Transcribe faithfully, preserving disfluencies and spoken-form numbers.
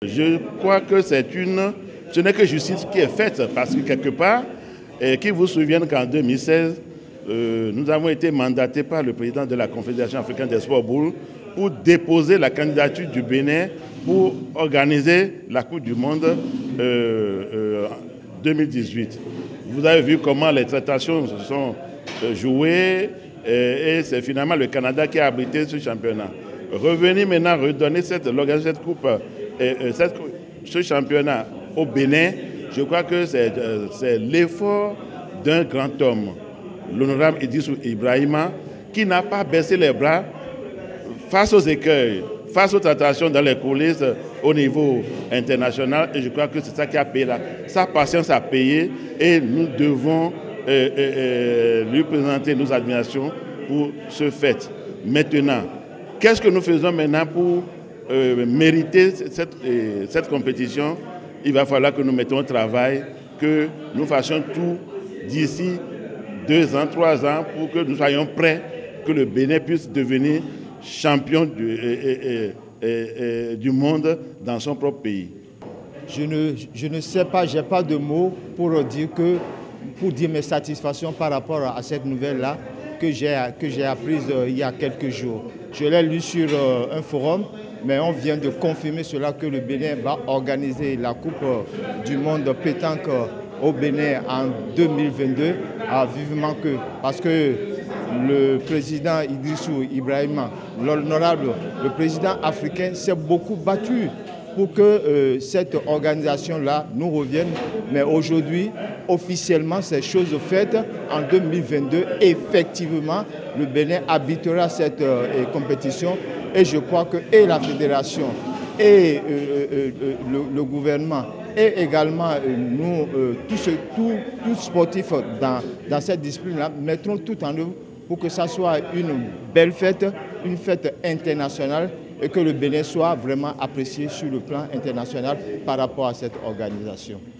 Je crois que c'est une, ce n'est que justice qui est faite parce que quelque part, et qu'ils vous souviennent qu'en deux mille seize, euh, nous avons été mandatés par le président de la Confédération africaine des sports boules pour déposer la candidature du Bénin pour organiser la Coupe du Monde euh, euh, deux mille dix-huit. Vous avez vu comment les tractations se sont jouées et, et c'est finalement le Canada qui a abrité ce championnat. Revenir maintenant redonner cette, cette coupe, euh, cette, ce championnat au Bénin, je crois que c'est euh, l'effort d'un grand homme, l'honorable Idrissou Ibrahima, qui n'a pas baissé les bras face aux écueils, face aux tractations dans les coulisses au niveau international. Et je crois que c'est ça qui a payé. Là. Sa patience a payé et nous devons euh, euh, lui présenter nos admirations pour ce fait. Maintenant, qu'est-ce que nous faisons maintenant pour euh, mériter cette, euh, cette compétition? Il va falloir que nous mettions au travail, que nous fassions tout d'ici deux ans, trois ans, pour que nous soyons prêts, que le Bénin puisse devenir champion du, et, et, et, et, du monde dans son propre pays. Je ne, je ne sais pas, je n'ai pas de mots pour dire, que, pour dire mes satisfactions par rapport à cette nouvelle-là que j'ai apprise euh, il y a quelques jours. Je l'ai lu sur euh, un forum, mais on vient de confirmer cela que le Bénin va organiser la Coupe euh, du monde pétanque euh, au Bénin en deux mille vingt-deux, ah, vivement que, parce que le président Idrissou Ibrahima, l'honorable, le président africain, s'est beaucoup battu pour que euh, cette organisation-là nous revienne. Mais aujourd'hui, officiellement, c'est chose faite. En deux mille vingt-deux, effectivement, le Bénin habitera cette euh, compétition. Et je crois que et la fédération, et euh, euh, le, le gouvernement, et également euh, nous, euh, tous tout, tout sportifs dans, dans cette discipline-là, mettront tout en œuvre pour que ça soit une belle fête, une fête internationale, et que le Bénin soit vraiment apprécié sur le plan international par rapport à cette organisation.